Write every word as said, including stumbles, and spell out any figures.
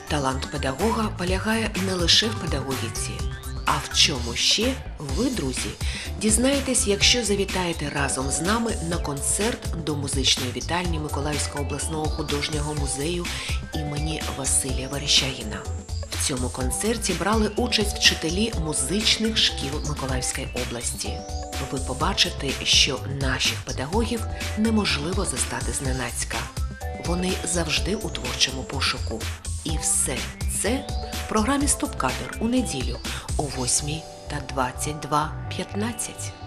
Талант педагога полягає не лише в педагогіці. А в чому ще ви, друзі, дізнаєтесь, якщо завітаєте разом з нами на концерт до музичної вітальні Миколаївського обласного художнього музею імені Василія Верещагіна. В цьому концерті брали участь вчителі музичних шкіл Миколаївської області. Ви побачите, що наших педагогів неможливо застати зненацька. Вони завжди у творчому пошуку. І все це в програмі «Стоп-кадр» у неділю о восьмій та двадцять два п'ятнадцять.